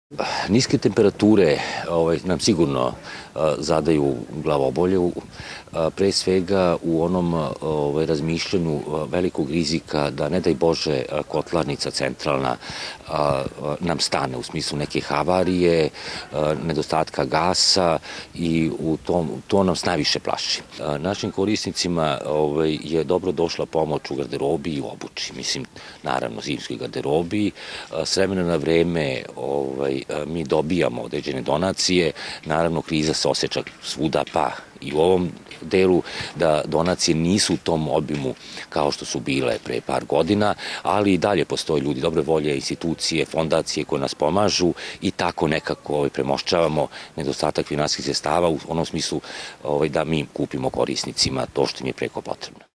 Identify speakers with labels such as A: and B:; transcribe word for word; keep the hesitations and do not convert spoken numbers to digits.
A: Niske temperature ovaj, nam sigurno zadaju glavobolju, pre svega u onom ovaj, razmišljanju velikog rizika da, ne daj Bože, kotlarnica centralna nam stane u smislu neke havarije, nedostatka gasa i u tom, to nam najviše plaši. Našim korisnicima ovaj, je dobro došla pomoć u garderobi i u obući, mislim, naravno zimskoj garderobi. S vremena na vreme ovaj, mi dobijamo određene donacije, naravno kriza se osjeća svuda, pa i u ovom delu, da donacije nisu u tom obimu kao što su bile pre par godina, ali i dalje postoje ljudi dobre volje, institucije, fondacije koje nas pomažu i tako nekako ovaj, premošćavamo nedostatak finansijskih sredstava u onom smislu ovaj, da mi kupimo korisnicima to što im je preko potrebno.